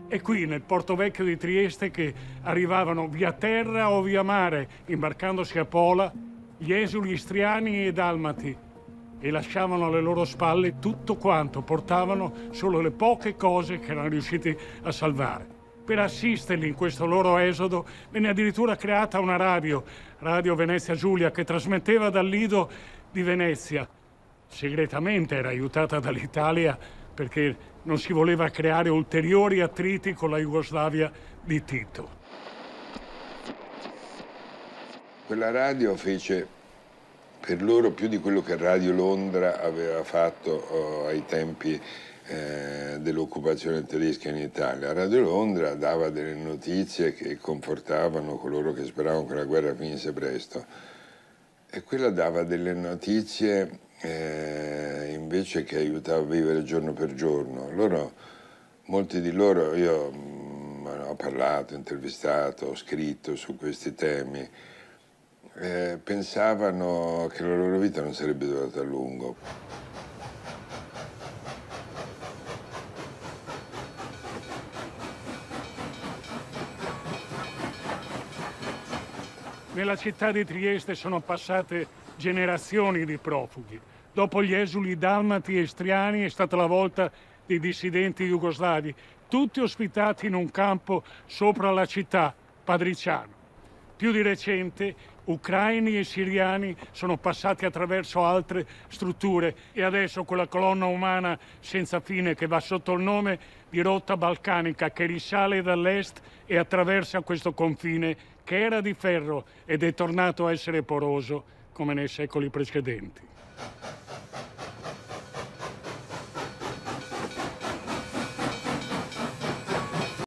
È qui, nel porto vecchio di Trieste, che arrivavano via terra o via mare, imbarcandosi a Pola, gli esuli istriani e dalmati, e lasciavano alle loro spalle tutto quanto, portavano solo le poche cose che erano riusciti a salvare. Per assisterli in questo loro esodo venne addirittura creata una radio, Radio Venezia Giulia, che trasmetteva dal lido di Venezia. Segretamente era aiutata dall'Italia perché non si voleva creare ulteriori attriti con la Jugoslavia di Tito. Quella radio fece per loro più di quello che Radio Londra aveva fatto ai tempi dell'occupazione tedesca in Italia. Radio Londra dava delle notizie che confortavano coloro che speravano che la guerra finisse presto, e quella dava delle notizie invece che aiutava a vivere giorno per giorno. Molti di loro, io ho parlato, intervistato, ho scritto su questi temi, pensavano che la loro vita non sarebbe durata a lungo. Nella città di Trieste sono passate generazioni di profughi. Dopo gli esuli dalmati e istriani è stata la volta dei dissidenti jugoslavi, tutti ospitati in un campo sopra la città, Padriciano. Più di recente, ucraini e siriani sono passati attraverso altre strutture e adesso quella colonna umana senza fine che va sotto il nome di rotta balcanica, che risale dall'est e attraversa questo confine che era di ferro ed è tornato a essere poroso come nei secoli precedenti.